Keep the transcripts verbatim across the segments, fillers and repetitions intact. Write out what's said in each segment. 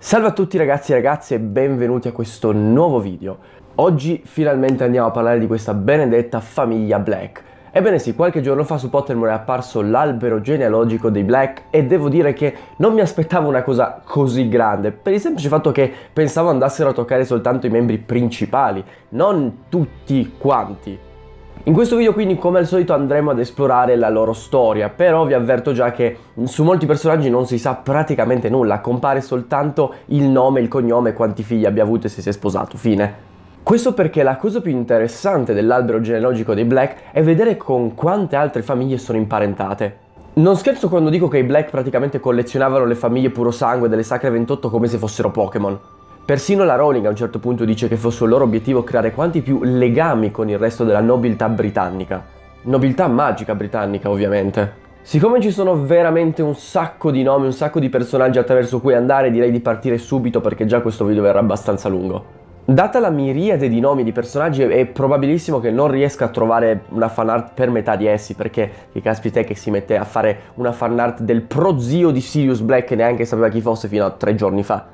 Salve a tutti ragazzi e ragazze e benvenuti a questo nuovo video. Oggi finalmente andiamo a parlare di questa benedetta famiglia Black. Ebbene sì, qualche giorno fa su Pottermore è apparso l'albero genealogico dei Black e devo dire che non mi aspettavo una cosa così grande, per il semplice fatto che pensavo andassero a toccare soltanto i membri principali, non tutti quanti. In questo video quindi come al solito andremo ad esplorare la loro storia, però vi avverto già che su molti personaggi non si sa praticamente nulla, compare soltanto il nome, il cognome, quanti figli abbia avuto e se si è sposato, fine. Questo perché la cosa più interessante dell'albero genealogico dei Black è vedere con quante altre famiglie sono imparentate. Non scherzo quando dico che i Black praticamente collezionavano le famiglie puro sangue delle Sacre ventotto come se fossero Pokémon. Persino la Rowling a un certo punto dice che fosse il loro obiettivo creare quanti più legami con il resto della nobiltà britannica. Nobiltà magica britannica, ovviamente. Siccome ci sono veramente un sacco di nomi, un sacco di personaggi attraverso cui andare, direi di partire subito perché già questo video verrà abbastanza lungo. Data la miriade di nomi di personaggi è probabilissimo che non riesca a trovare una fanart per metà di essi, perché che caspita è che si mette a fare una fanart del prozio di Sirius Black che neanche sapeva chi fosse fino a tre giorni fa.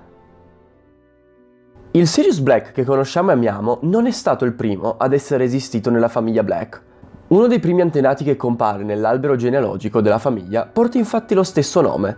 Il Sirius Black che conosciamo e amiamo non è stato il primo ad essere esistito nella famiglia Black. Uno dei primi antenati che compare nell'albero genealogico della famiglia porta infatti lo stesso nome.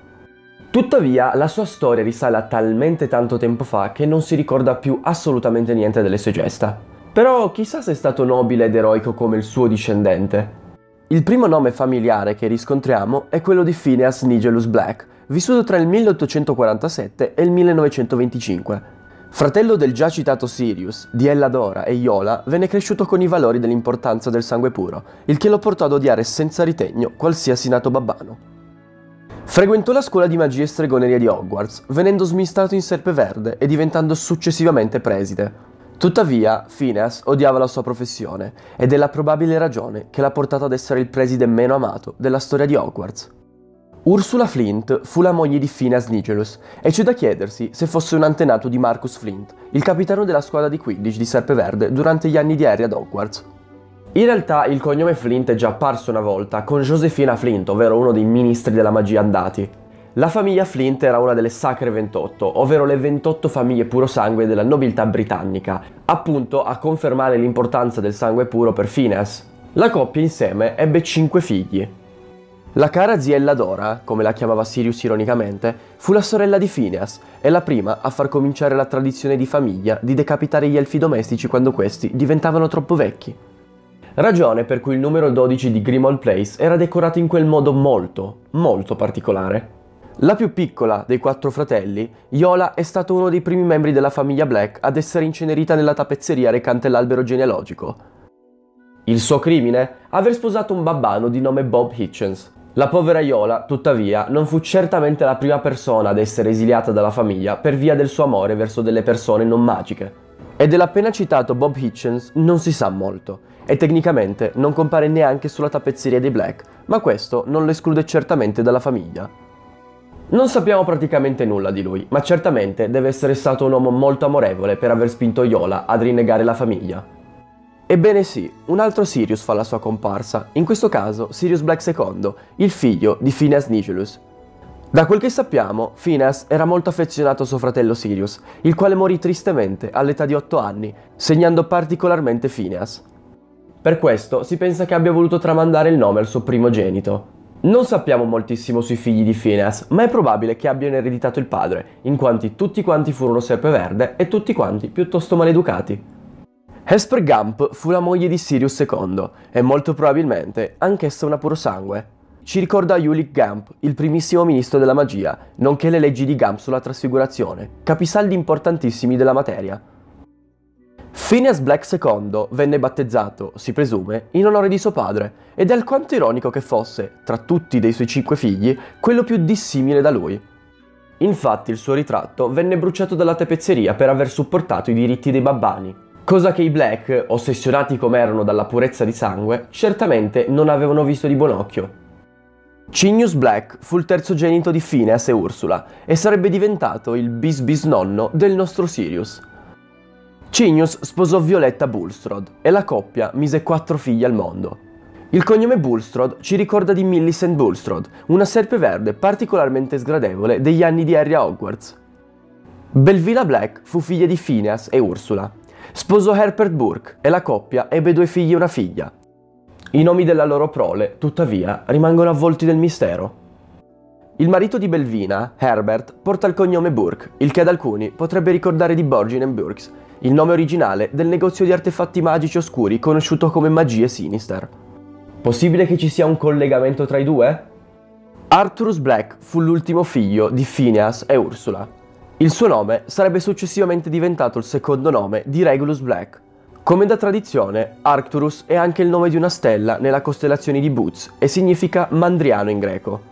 Tuttavia, la sua storia risale a talmente tanto tempo fa che non si ricorda più assolutamente niente delle sue gesta. Però chissà se è stato nobile ed eroico come il suo discendente. Il primo nome familiare che riscontriamo è quello di Phineas Nigellus Black, vissuto tra il milleottocentoquarantasette e il millenovecentoventicinque. Fratello del già citato Sirius, di Elladora e Iola, venne cresciuto con i valori dell'importanza del sangue puro, il che lo portò ad odiare senza ritegno qualsiasi nato babbano. Frequentò la scuola di magia e stregoneria di Hogwarts, venendo smistato in Serpeverde e diventando successivamente preside. Tuttavia, Phineas odiava la sua professione, ed è la probabile ragione che l'ha portato ad essere il preside meno amato della storia di Hogwarts. Ursula Flint fu la moglie di Phineas Nigellus e c'è da chiedersi se fosse un antenato di Marcus Flint, il capitano della squadra di Quidditch di Serpeverde durante gli anni di Harry ad Hogwarts. In realtà il cognome Flint è già apparso una volta con Josephina Flint, ovvero uno dei ministri della magia andati. La famiglia Flint era una delle Sacre ventotto, ovvero le ventotto famiglie puro sangue della nobiltà britannica, appunto a confermare l'importanza del sangue puro per Phineas. La coppia insieme ebbe cinque figli. La cara zia Elladora, come la chiamava Sirius ironicamente, fu la sorella di Phineas e la prima a far cominciare la tradizione di famiglia di decapitare gli elfi domestici quando questi diventavano troppo vecchi. Ragione per cui il numero dodici di Grimmauld Place era decorato in quel modo molto, molto particolare. La più piccola dei quattro fratelli, Iola, è stato uno dei primi membri della famiglia Black ad essere incenerita nella tappezzeria recante l'albero genealogico. Il suo crimine? Aver sposato un babbano di nome Bob Hitchens. La povera Iola, tuttavia, non fu certamente la prima persona ad essere esiliata dalla famiglia per via del suo amore verso delle persone non magiche. E dell'appena citato Bob Hitchens non si sa molto, e tecnicamente non compare neanche sulla tappezzeria dei Black, ma questo non lo esclude certamente dalla famiglia. Non sappiamo praticamente nulla di lui, ma certamente deve essere stato un uomo molto amorevole per aver spinto Iola ad rinnegare la famiglia. Ebbene sì, un altro Sirius fa la sua comparsa, in questo caso Sirius Black secondo, il figlio di Phineas Nigellus. Da quel che sappiamo, Phineas era molto affezionato a suo fratello Sirius, il quale morì tristemente all'età di otto anni, segnando particolarmente Phineas. Per questo si pensa che abbia voluto tramandare il nome al suo primogenito. Non sappiamo moltissimo sui figli di Phineas, ma è probabile che abbiano ereditato il padre, in quanti tutti quanti furono Serpeverde e tutti quanti piuttosto maleducati. Hesper Gump fu la moglie di Sirius secondo e molto probabilmente anch'essa una purosangue. Ci ricorda Ulick Gump, il primissimo ministro della magia, nonché le leggi di Gump sulla trasfigurazione, capisaldi importantissimi della materia. Phineas Black secondo venne battezzato, si presume, in onore di suo padre, ed è alquanto ironico che fosse, tra tutti dei suoi cinque figli, quello più dissimile da lui. Infatti il suo ritratto venne bruciato dalla tappezzeria per aver supportato i diritti dei babbani. Cosa che i Black, ossessionati come erano dalla purezza di sangue, certamente non avevano visto di buon occhio. Cinius Black fu il terzogenito di Phineas e Ursula e sarebbe diventato il bis bisnonno del nostro Sirius. Cinius sposò Violetta Bulstrode e la coppia mise quattro figli al mondo. Il cognome Bulstrode ci ricorda di Millicent Bulstrode, una serpeverde particolarmente sgradevole degli anni di Harry a Hogwarts. Belvina Black fu figlia di Phineas e Ursula. Sposò Herbert Burke e la coppia ebbe due figli e una figlia. I nomi della loro prole, tuttavia, rimangono avvolti nel mistero. Il marito di Belvina, Herbert, porta il cognome Burke, il che ad alcuni potrebbe ricordare di Borgin and Burkes, il nome originale del negozio di artefatti magici oscuri conosciuto come Magie Sinister. Possibile che ci sia un collegamento tra i due? Arcturus Black fu l'ultimo figlio di Phineas e Ursula. Il suo nome sarebbe successivamente diventato il secondo nome di Regulus Black. Come da tradizione, Arcturus è anche il nome di una stella nella costellazione di Bootes e significa mandriano in greco.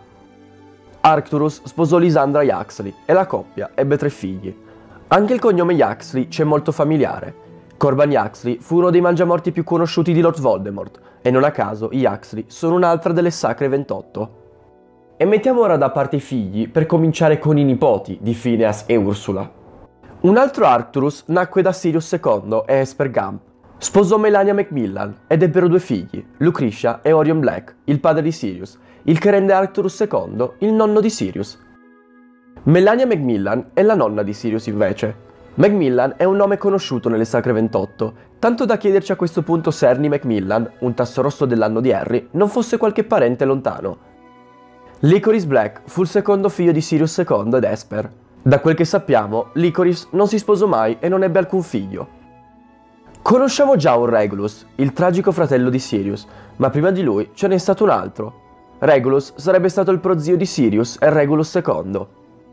Arcturus sposò Lysandra Yaxley e la coppia ebbe tre figli. Anche il cognome Yaxley c'è molto familiare. Corban Yaxley fu uno dei mangiamorti più conosciuti di Lord Voldemort e non a caso i Yaxley sono un'altra delle Sacre ventotto. E mettiamo ora da parte i figli per cominciare con i nipoti di Phineas e Ursula. Un altro Arcturus nacque da Sirius secondo e Esper Gump. Sposò Melania Macmillan ed ebbero due figli, Lucretia e Orion Black, il padre di Sirius, il che rende Arcturus secondo il nonno di Sirius. Melania Macmillan è la nonna di Sirius invece. Macmillan è un nome conosciuto nelle Sacre ventotto, tanto da chiederci a questo punto se Ernie Macmillan, un tasso rosso dell'anno di Harry, non fosse qualche parente lontano. Licorice Black fu il secondo figlio di Sirius secondo ed Esper. Da quel che sappiamo, Licorice non si sposò mai e non ebbe alcun figlio. Conosciamo già un Regulus, il tragico fratello di Sirius, ma prima di lui ce n'è stato un altro. Regulus sarebbe stato il prozio di Sirius e Regulus secondo.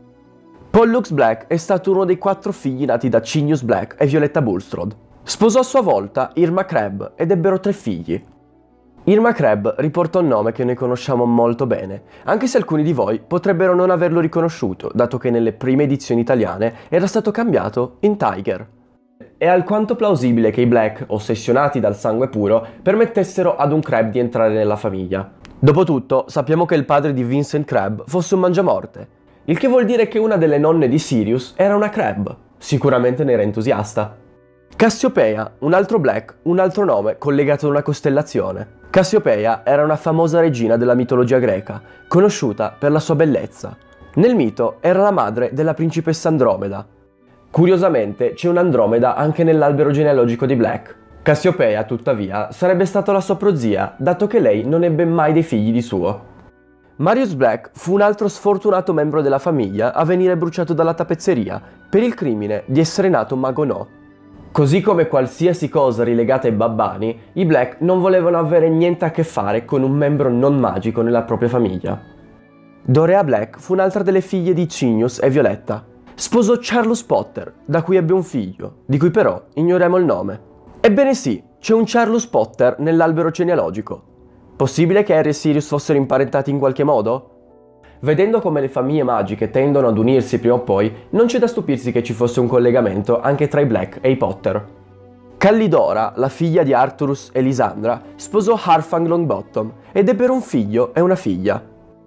Pollux Black è stato uno dei quattro figli nati da Cinius Black e Violetta Bulstrode. Sposò a sua volta Irma Crabbe ed ebbero tre figli. Irma Crabbe riporta un nome che noi conosciamo molto bene, anche se alcuni di voi potrebbero non averlo riconosciuto, dato che nelle prime edizioni italiane era stato cambiato in Tiger. È alquanto plausibile che i Black, ossessionati dal sangue puro, permettessero ad un Crabbe di entrare nella famiglia. Dopotutto, sappiamo che il padre di Vincent Crabbe fosse un mangiamorte, il che vuol dire che una delle nonne di Sirius era una Crabbe. Sicuramente ne era entusiasta. Cassiopeia, un altro Black, un altro nome collegato a una costellazione. Cassiopeia era una famosa regina della mitologia greca, conosciuta per la sua bellezza. Nel mito era la madre della principessa Andromeda. Curiosamente c'è un'Andromeda anche nell'albero genealogico di Black. Cassiopeia, tuttavia, sarebbe stata la sua prozia, dato che lei non ebbe mai dei figli di suo. Marius Black fu un altro sfortunato membro della famiglia a venire bruciato dalla tappezzeria per il crimine di essere nato mago no. Così come qualsiasi cosa rilegata ai babbani, i Black non volevano avere niente a che fare con un membro non magico nella propria famiglia. Dorea Black fu un'altra delle figlie di Cinius e Violetta. Sposò Charles Potter, da cui ebbe un figlio, di cui però ignoriamo il nome. Ebbene sì, c'è un Charles Potter nell'albero genealogico. Possibile che Harry e Sirius fossero imparentati in qualche modo? Vedendo come le famiglie magiche tendono ad unirsi prima o poi, non c'è da stupirsi che ci fosse un collegamento anche tra i Black e i Potter. Callidora, la figlia di Arcturus e Lysandra, sposò Harfang Longbottom ed ebbero un figlio e una figlia.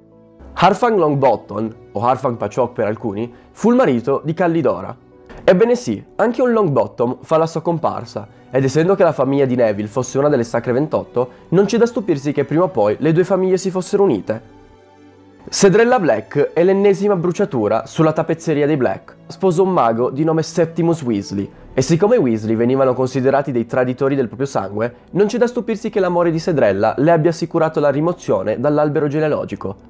Harfang Longbottom, o Harfang Pachok per alcuni, fu il marito di Callidora. Ebbene sì, anche un Longbottom fa la sua comparsa, ed essendo che la famiglia di Neville fosse una delle Sacre ventotto, non c'è da stupirsi che prima o poi le due famiglie si fossero unite. Cedrella Black è l'ennesima bruciatura sulla tappezzeria dei Black. Sposò un mago di nome Septimus Weasley, e siccome i Weasley venivano considerati dei traditori del proprio sangue, non c'è da stupirsi che l'amore di Cedrella le abbia assicurato la rimozione dall'albero genealogico.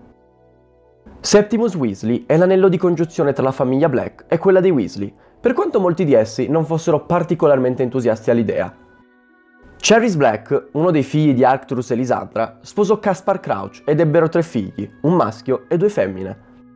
Septimus Weasley è l'anello di congiunzione tra la famiglia Black e quella dei Weasley, per quanto molti di essi non fossero particolarmente entusiasti all'idea. Cherries Black, uno dei figli di Arcturus e Lysandra, sposò Caspar Crouch ed ebbero tre figli, un maschio e due femmine.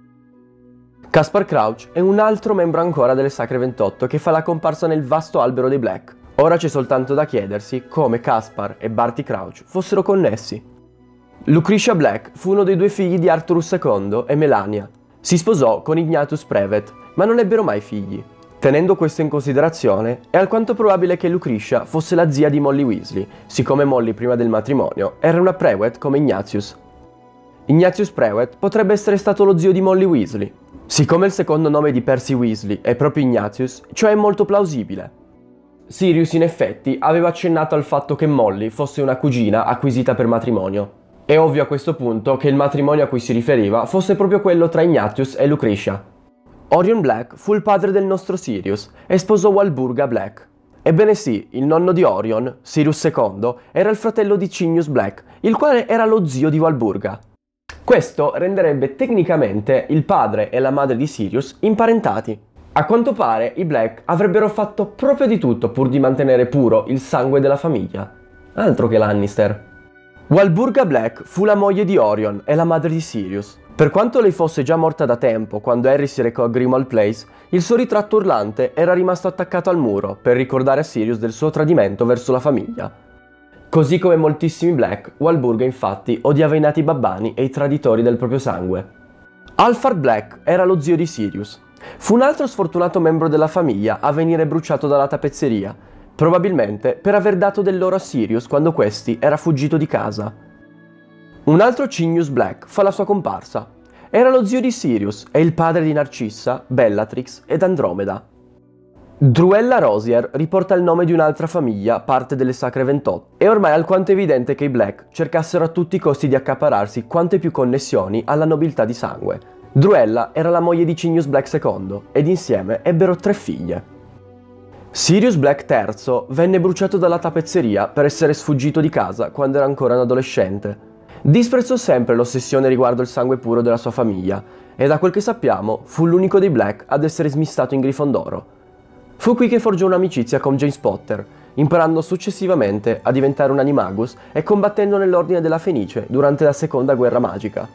Caspar Crouch è un altro membro ancora delle Sacre ventotto che fa la comparsa nel vasto albero dei Black. Ora c'è soltanto da chiedersi come Caspar e Barty Crouch fossero connessi. Lucretia Black fu uno dei due figli di Arcturus secondo e Melania. Si sposò con Ignatius Prevet, ma non ebbero mai figli. Tenendo questo in considerazione, è alquanto probabile che Lucretia fosse la zia di Molly Weasley, siccome Molly prima del matrimonio era una Prewett come Ignatius. Ignatius Prewett potrebbe essere stato lo zio di Molly Weasley. Siccome il secondo nome di Percy Weasley è proprio Ignatius, ciò è molto plausibile. Sirius in effetti aveva accennato al fatto che Molly fosse una cugina acquisita per matrimonio. È ovvio a questo punto che il matrimonio a cui si riferiva fosse proprio quello tra Ignatius e Lucretia. Orion Black fu il padre del nostro Sirius e sposò Walburga Black. Ebbene sì, il nonno di Orion, Sirius secondo, era il fratello di Cygnus Black, il quale era lo zio di Walburga. Questo renderebbe tecnicamente il padre e la madre di Sirius imparentati. A quanto pare i Black avrebbero fatto proprio di tutto pur di mantenere puro il sangue della famiglia. Altro che Lannister. Walburga Black fu la moglie di Orion e la madre di Sirius. Per quanto lei fosse già morta da tempo quando Harry si recò a Grimmauld Place, il suo ritratto urlante era rimasto attaccato al muro per ricordare a Sirius del suo tradimento verso la famiglia. Così come moltissimi Black, Walburga infatti odiava i nati babbani e i traditori del proprio sangue. Alfred Black era lo zio di Sirius. Fu un altro sfortunato membro della famiglia a venire bruciato dalla tappezzeria, probabilmente per aver dato dell'oro a Sirius quando questi era fuggito di casa. Un altro Cygnus Black fa la sua comparsa. Era lo zio di Sirius e il padre di Narcissa, Bellatrix ed Andromeda. Druella Rosier riporta il nome di un'altra famiglia, parte delle Sacre ventotto. È ormai alquanto evidente che i Black cercassero a tutti i costi di accaparrarsi quante più connessioni alla nobiltà di sangue. Druella era la moglie di Cygnus Black secondo ed insieme ebbero tre figlie. Sirius Black terzo venne bruciato dalla tappezzeria per essere sfuggito di casa quando era ancora un adolescente. Disprezzò sempre l'ossessione riguardo il sangue puro della sua famiglia e da quel che sappiamo fu l'unico dei Black ad essere smistato in Grifondoro. Fu qui che forgiò un'amicizia con James Potter, imparando successivamente a diventare un animagus e combattendo nell'Ordine della Fenice durante la Seconda Guerra Magica.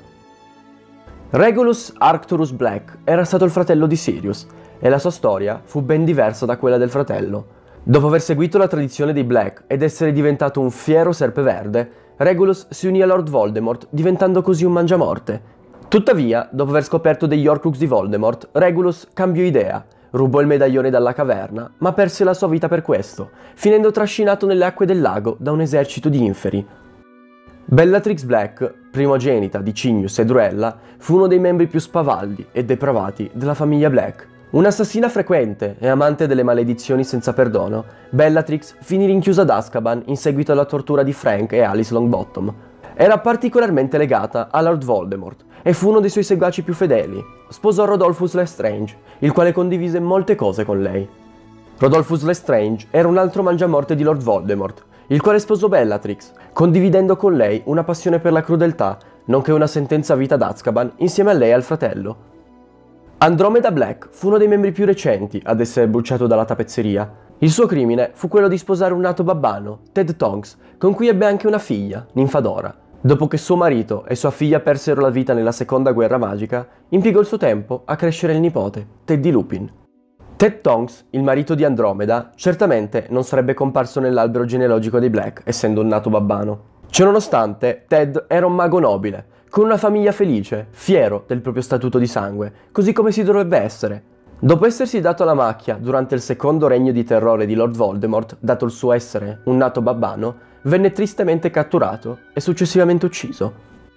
Regulus Arcturus Black era stato il fratello di Sirius e la sua storia fu ben diversa da quella del fratello. Dopo aver seguito la tradizione dei Black ed essere diventato un fiero serpeverde, Regulus si unì a Lord Voldemort, diventando così un mangiamorte. Tuttavia, dopo aver scoperto degli Horcrux di Voldemort, Regulus cambiò idea, rubò il medaglione dalla caverna, ma perse la sua vita per questo, finendo trascinato nelle acque del lago da un esercito di inferi. Bellatrix Black, primogenita di Cygnus e Druella, fu uno dei membri più spavaldi e depravati della famiglia Black. Un'assassina frequente e amante delle maledizioni senza perdono, Bellatrix finì rinchiusa ad Azkaban in seguito alla tortura di Frank e Alice Longbottom. Era particolarmente legata a Lord Voldemort e fu uno dei suoi seguaci più fedeli. Sposò Rodolphus Lestrange, il quale condivise molte cose con lei. Rodolphus Lestrange era un altro mangiamorte di Lord Voldemort, il quale sposò Bellatrix, condividendo con lei una passione per la crudeltà, nonché una sentenza a vita ad Azkaban insieme a lei e al fratello. Andromeda Black fu uno dei membri più recenti ad essere bruciato dalla tappezzeria. Il suo crimine fu quello di sposare un nato babbano, Ted Tonks, con cui ebbe anche una figlia, Ninfadora. Dopo che suo marito e sua figlia persero la vita nella Seconda Guerra Magica, impiegò il suo tempo a crescere il nipote, Teddy Lupin. Ted Tonks, il marito di Andromeda, certamente non sarebbe comparso nell'albero genealogico dei Black, essendo un nato babbano. Ciononostante, Ted era un mago nobile, con una famiglia felice, fiero del proprio statuto di sangue, così come si dovrebbe essere. Dopo essersi dato la macchia durante il secondo regno di terrore di Lord Voldemort, dato il suo essere un nato babbano, venne tristemente catturato e successivamente ucciso.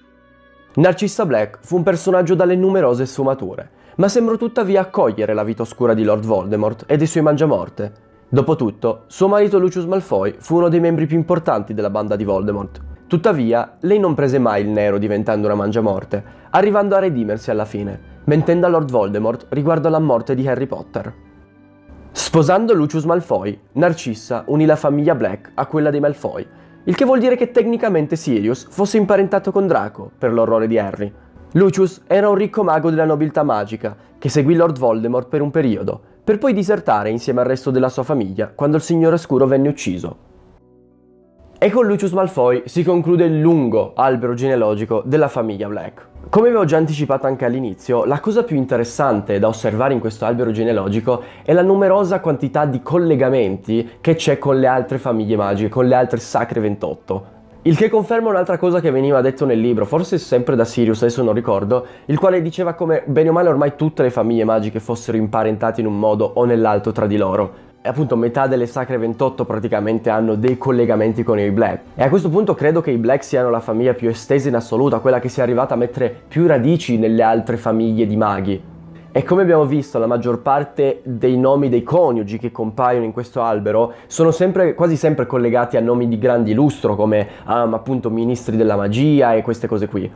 Narcissa Black fu un personaggio dalle numerose sfumature, ma sembrò tuttavia accogliere la vita oscura di Lord Voldemort e dei suoi mangiamorte. Dopotutto, suo marito Lucius Malfoy fu uno dei membri più importanti della banda di Voldemort. Tuttavia, lei non prese mai il nero diventando una mangiamorte, arrivando a redimersi alla fine, mentendo a Lord Voldemort riguardo alla morte di Harry Potter. Sposando Lucius Malfoy, Narcissa unì la famiglia Black a quella dei Malfoy, il che vuol dire che tecnicamente Sirius fosse imparentato con Draco, per l'orrore di Harry. Lucius era un ricco mago della nobiltà magica, che seguì Lord Voldemort per un periodo, per poi disertare insieme al resto della sua famiglia quando il Signore Oscuro venne ucciso. E con Lucius Malfoy si conclude il lungo albero genealogico della famiglia Black. Come avevo già anticipato anche all'inizio, la cosa più interessante da osservare in questo albero genealogico è la numerosa quantità di collegamenti che c'è con le altre famiglie magiche, con le altre Sacre ventotto. Il che conferma un'altra cosa che veniva detto nel libro, forse sempre da Sirius, adesso non ricordo, il quale diceva come bene o male ormai tutte le famiglie magiche fossero imparentate in un modo o nell'altro tra di loro. E appunto metà delle Sacre ventotto praticamente hanno dei collegamenti con i Black. E a questo punto credo che i Black siano la famiglia più estesa in assoluto, quella che sia arrivata a mettere più radici nelle altre famiglie di maghi. E come abbiamo visto, la maggior parte dei nomi dei coniugi che compaiono in questo albero sono sempre, quasi sempre collegati a nomi di grande lustro, come um, appunto ministri della magia e queste cose qui.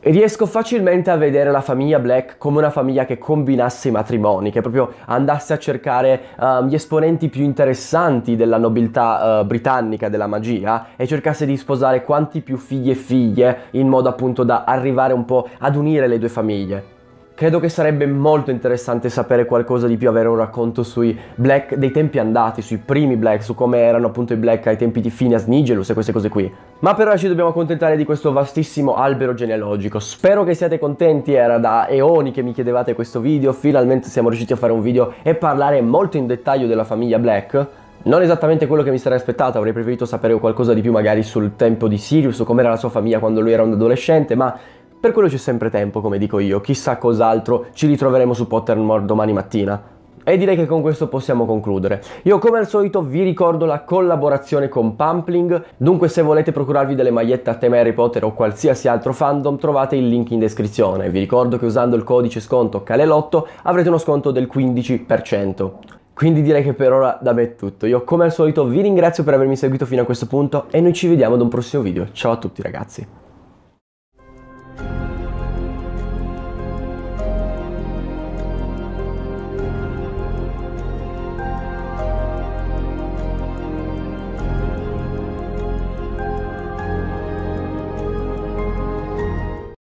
Riesco facilmente a vedere la famiglia Black come una famiglia che combinasse i matrimoni, che proprio andasse a cercare uh, gli esponenti più interessanti della nobiltà uh, britannica della magia e cercasse di sposare quanti più figli e figlie, in modo appunto da arrivare un po' ad unire le due famiglie. Credo che sarebbe molto interessante sapere qualcosa di più, avere un racconto sui Black dei tempi andati, sui primi Black, su come erano appunto i Black ai tempi di Phineas Nigellus e queste cose qui. Ma per ora ci dobbiamo accontentare di questo vastissimo albero genealogico. Spero che siate contenti, era da eoni che mi chiedevate questo video, finalmente siamo riusciti a fare un video e parlare molto in dettaglio della famiglia Black. Non esattamente quello che mi sarei aspettato, avrei preferito sapere qualcosa di più magari sul tempo di Sirius o com'era la sua famiglia quando lui era un adolescente, ma per quello c'è sempre tempo, come dico io, chissà cos'altro ci ritroveremo su Pottermore domani mattina. E direi che con questo possiamo concludere. Io come al solito vi ricordo la collaborazione con Pumpling, dunque se volete procurarvi delle magliette a tema Harry Potter o qualsiasi altro fandom trovate il link in descrizione. Vi ricordo che usando il codice sconto Calelotto avrete uno sconto del quindici per cento. Quindi direi che per ora da me è tutto. Io come al solito vi ringrazio per avermi seguito fino a questo punto e noi ci vediamo ad un prossimo video. Ciao a tutti ragazzi.